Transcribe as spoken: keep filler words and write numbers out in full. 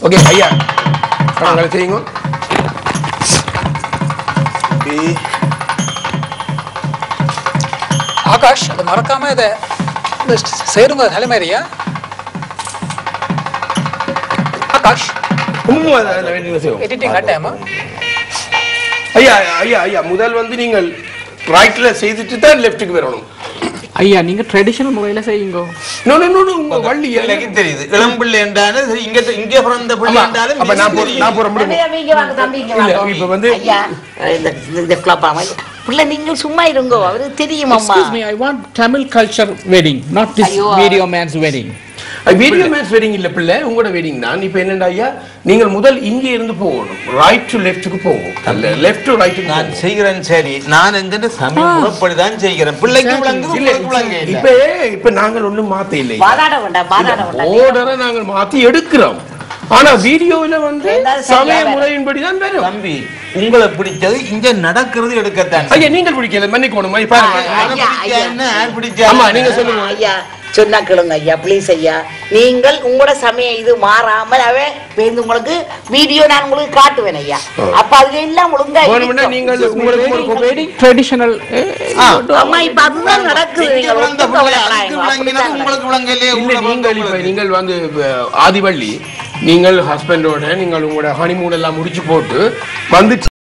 Okay ஐயா நாங்கள் செய்யுங்க ஆகாஷ் அது மறக்காம இதை சேருங்க தலைமையா ஆகாஷ் எடிட்டிங் கட்டாயமா ஐயா ஐயா ஐயா முதல் வந்து நீங்கள் ரைட்ல செய்துட்டு தான் லெஃப்ட்டுக்கு வரணும் ஐயா நீங்க ட்ரெடிஷனல் முறையில செய்யுங்க நோ நோ நோ உங்க வள்ளி எனக்கு தெரியுது இளம் பிள்ளை என்றானே இங்க இங்க பிறந்த பிள்ளை என்றாலே அப்ப நான் போற நான் போற முடியும் நீங்க வாங்க தம்பி இங்க வாங்க இப்ப வந்து ஐயா இந்த இந்த கிளப் பிள்ளை நீங்க சும்மா இருங்க அவருக்கு தெரியும் அம்மா Excuse me, I want Tamil culture wedding, not this video man's wedding. Video match wedding இல்ல பிள்ளை உங்களோட வெட்டிங் தான் இப்ப என்னடா ஐயா நீங்கள் முதல் இங்கே இருந்து போகணும் ரைட் டு லெஃப்ட்டுக்கு போகும் அல்ல லெஃப்ட் டு ரைட்டுக்கு நான் செய்கிறேன் சரி நான் என்கிட்ட சமய முறைப்படி தான் செய்கிறேன் பிள்ளைக்கு விளங்குது உங்களுக்கு விளங்க இப்ப இப்ப நாங்கள் ஒண்ணும் மாத்த இல்லை வாதாட வேண்டாம் வாதாட வேண்டாம் ஓர்டரை நாங்கள் மாத்தி எடுக்கிறோம் ஆனா வீடியோல வந்து சமய முறையின்படி தான் வரும் தம்பி உங்களை பிடிச்சது இங்க நடக்கிறது எடுக்கத்தான் ஐயா நீங்கள் பிடிக்கல மன்னிக்கணும் பாருங்க ஆமா நீங்க சொல்லுங்க ஐயா சொன்னா கேளுங்க ஐயா ப்ளீஸ் ஐயா நீங்கள் உங்களோட சமயம் இது மாறாமல் அவன் பேருந்து உங்களுக்கு வீடியோ நான் உங்களுக்கு காட்டுவேன் ஐயா அப்ப அதுல எல்லாம் ஒழுங்கா நீங்கள் உங்களுக்கு ஒரு wedding traditional அம்மா இப்ப அதுதான் நடக்குது உங்களுக்கு விளங்கலையே நீங்கள் இப்ப நீங்கள் வந்து ஆதிவள்ளி நீங்கள் ஹஸ்பண்டோட நீங்கள் உங்களோட ஹனிமூன் எல்லாம் முடிச்சு போட்டு வந்து